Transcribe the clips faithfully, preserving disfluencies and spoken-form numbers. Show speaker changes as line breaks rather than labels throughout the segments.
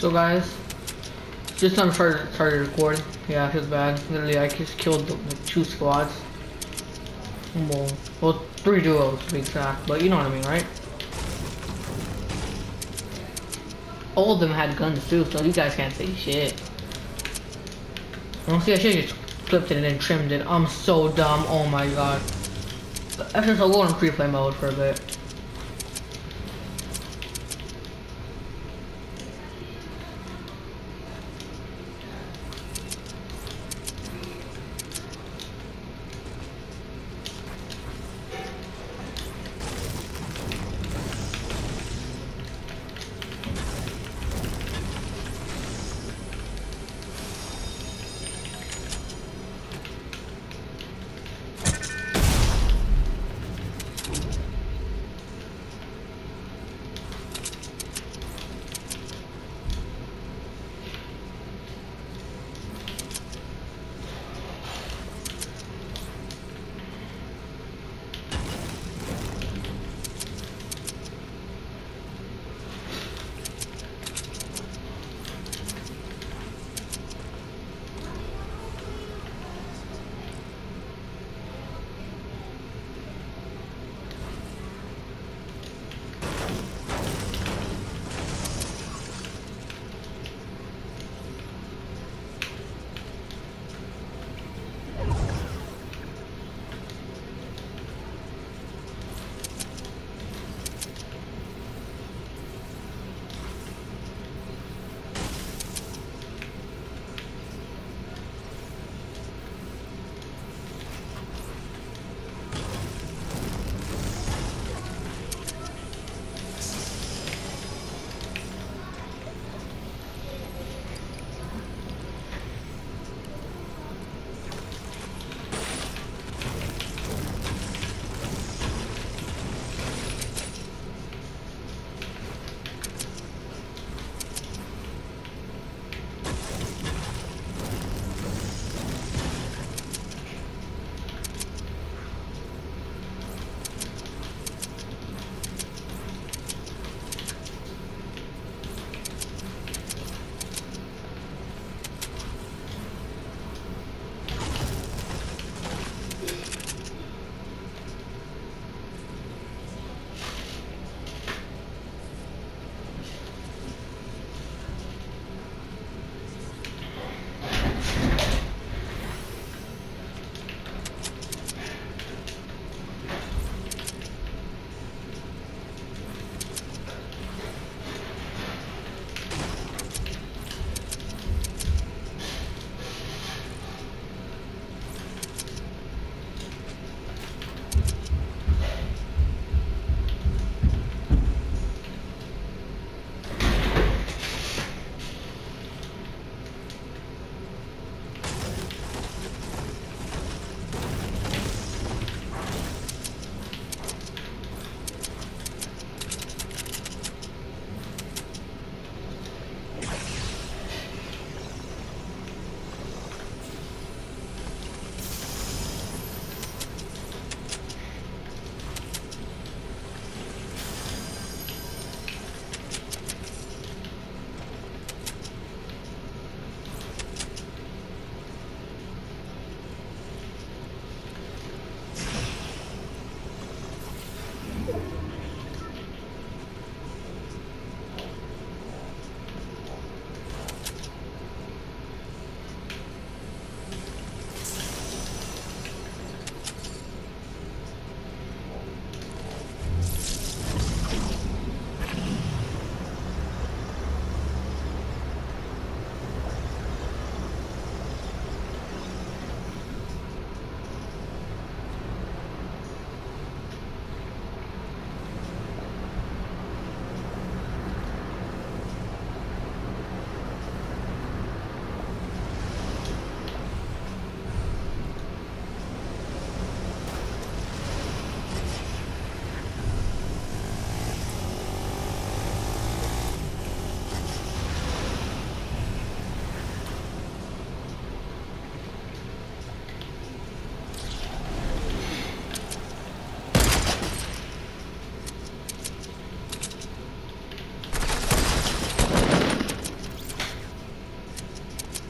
So guys, just time started started recording. Yeah, it feels bad. Literally, I just killed the, the two squads. Well, well, three duos to be exact. But you know what I mean, right? All of them had guns too, so you guys can't say shit. Honestly, I should have just clipped it and then trimmed it. I'm so dumb. Oh my god. After this, I'll go on free play mode for a bit.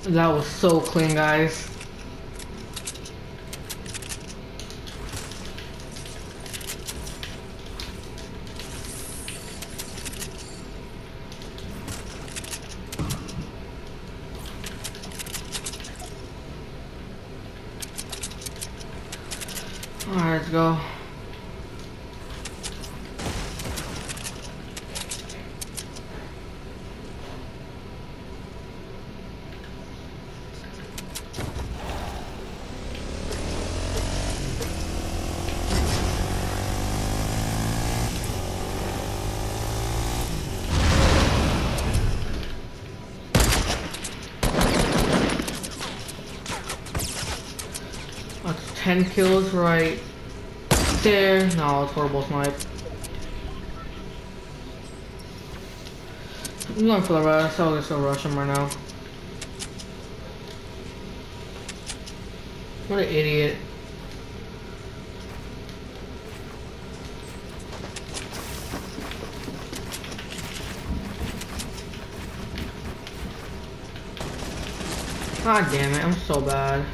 That was so clean, guys. Alright, let's go. That's ten kills right there. No, it's horrible snipe. I'm going for the rest. I'll just go rush him right now. What an idiot. God damn it, I'm so bad.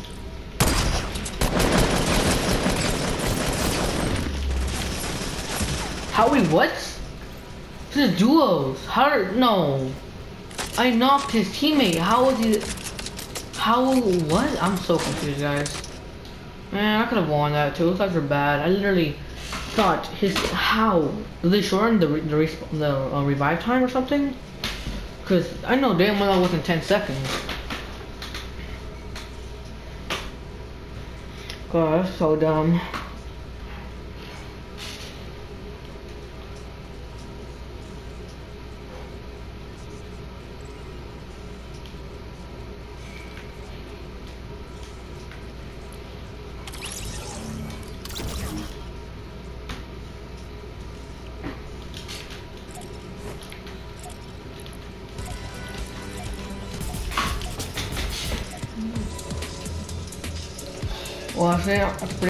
How we what? This is duos. How did, no. I knocked his teammate. How was he? How, what? I'm so confused, guys. Man, I could have won that too. Those guys are bad. I literally thought his, how? Did they shorten the, the, resp the uh, revive time or something? Cause I know damn well that wasn't ten seconds. God, that's so dumb. Well, I think that's pretty